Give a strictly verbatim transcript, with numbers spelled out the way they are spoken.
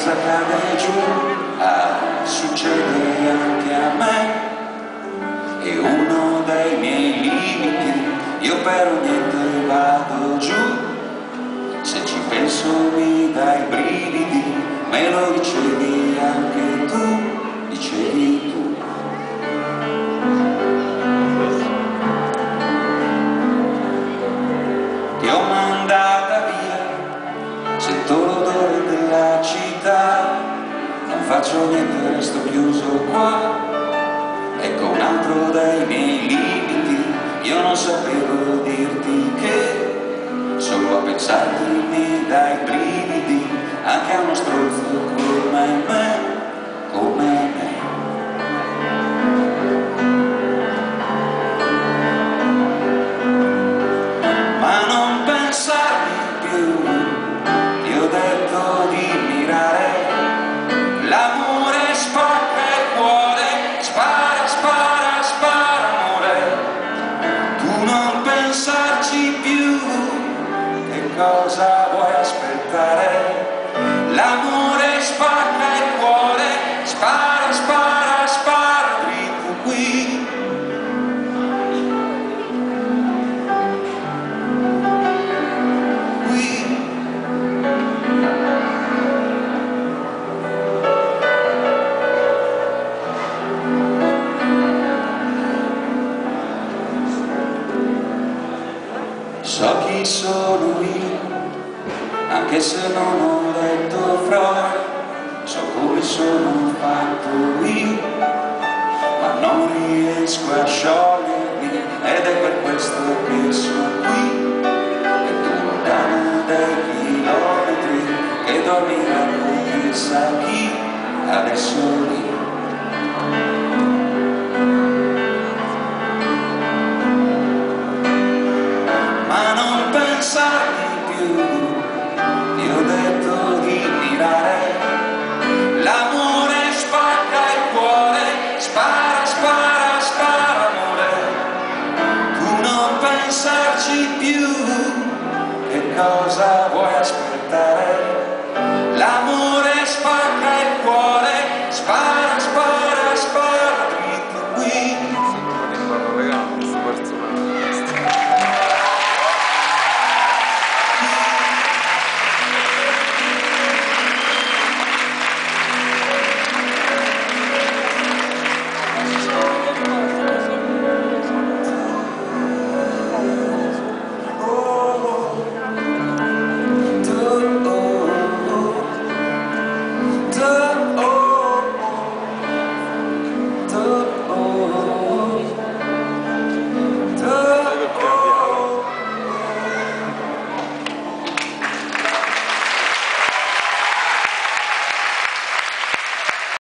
casa cade giù, ah, succede anche a me. È uno dei miei limiti, io per niente vado giù. Se ci penso mi dai brividi, me lo dicevi anche tu, dicevi tu. Ti ho mandata via, sento l'odore della città, non faccio niente, resto chiuso qua. Ecco un altro dei miei limiti, io non sapevo dirti che solo a pensarti mi dai brividi, anche a uno stronzo come me, come me. Ma non pensarmi più, ti ho detto di mirare, l'amore spacca il cuore, spara, spara, spara amore, tu non pensarci più, che cosa vuoi aspettare? L'amore spacca il cuore, spara, spara, spara, dritto qui. Qui. So chi sono io, anche se non ho detto Freud, so come sono fatto io, ma non riesco a sciogliermi, ed è per questo che sono qui, e tu lontano dei chilometri, che dormirà con chissà chi, adesso lì. Ma non pensarmi più, ti ho detto di mirare, l'amore spacca il cuore, spara, spara, spara amore, tu non pensarci più, che cosa vuoi aspettare? L'amore spacca il cuore, spara, spara, spara, dritto qui.